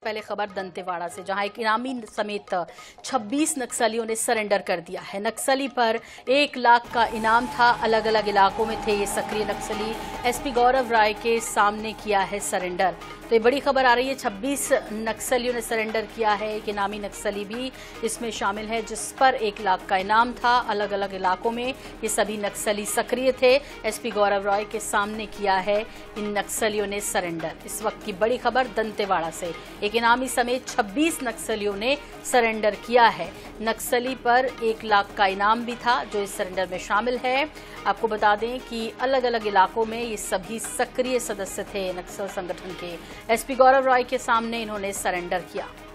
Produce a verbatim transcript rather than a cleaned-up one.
पहले खबर दंतेवाड़ा से, जहां एक इनामी समेत छब्बीस नक्सलियों ने सरेंडर कर दिया है। नक्सली पर एक लाख का इनाम था। अलग अलग इलाकों में थे ये सक्रिय नक्सली। एसपी गौरव राय के सामने किया है सरेंडर। तो ये बड़ी खबर आ रही है, छब्बीस नक्सलियों ने सरेंडर किया है। एक इनामी नक्सली भी इसमें शामिल है जिस पर एक लाख का इनाम था। अलग अलग इलाकों में ये सभी नक्सली सक्रिय थे। एसपी गौरव राय के सामने किया है इन नक्सलियों ने सरेंडर। इस वक्त की बड़ी खबर दंतेवाड़ा से, एक इनामी समेत छब्बीस नक्सलियों ने सरेंडर किया है। नक्सली पर एक लाख का इनाम भी था जो इस सरेंडर में शामिल है। आपको बता दें कि अलग अलग इलाकों में ये सभी सक्रिय सदस्य थे नक्सल संगठन के। एसपी गौरव राय के सामने इन्होंने सरेंडर किया।